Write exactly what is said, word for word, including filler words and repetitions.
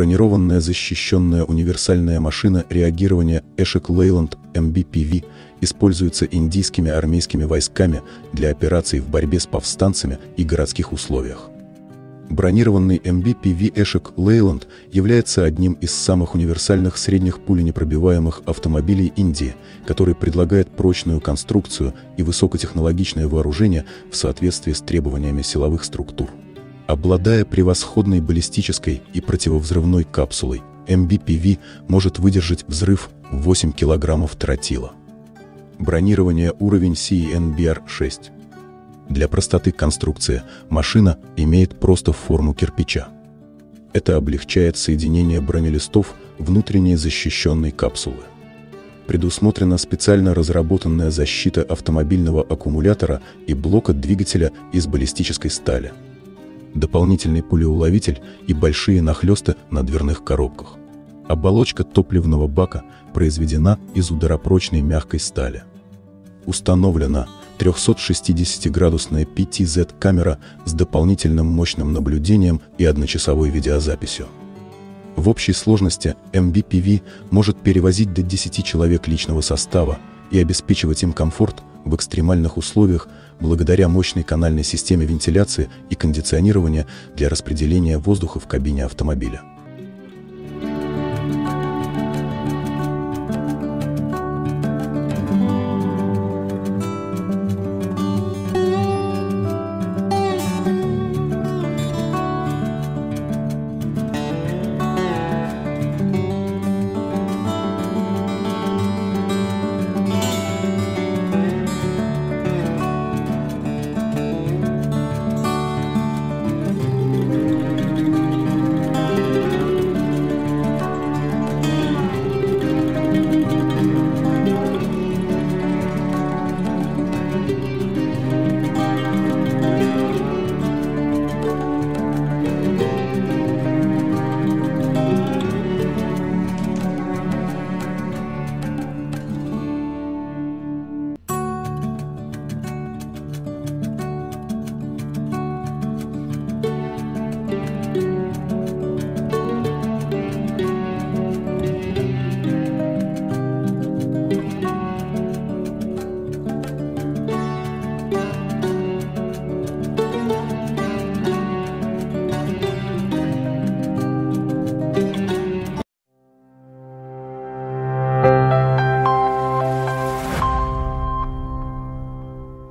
Бронированная защищенная универсальная машина реагирования Эшек Лейланд эм би пи ви используется индийскими армейскими войсками для операций в борьбе с повстанцами и городских условиях. Бронированный эм би пи ви Эшек Лейланд является одним из самых универсальных средних пуленепробиваемых автомобилей Индии, который предлагает прочную конструкцию и высокотехнологичное вооружение в соответствии с требованиями силовых структур. Обладая превосходной баллистической и противовзрывной капсулой, эм би пи ви может выдержать взрыв в восемь килограммов тротила. Бронирование уровень си эн би ар шесть. Для простоты конструкции машина имеет просто форму кирпича. Это облегчает соединение бронелистов внутренней защищенной капсулы. Предусмотрена специально разработанная защита автомобильного аккумулятора и блока двигателя из баллистической стали. Дополнительный пулеуловитель и большие нахлесты на дверных коробках. Оболочка топливного бака произведена из ударопрочной мягкой стали. Установлена трехсотшестидесятиградусная пи ти зет-камера с дополнительным мощным наблюдением и одночасовой видеозаписью. В общей сложности эм би пи ви может перевозить до десяти человек личного состава и обеспечивать им комфорт в экстремальных условиях благодаря мощной канальной системе вентиляции и кондиционирования для распределения воздуха в кабине автомобиля.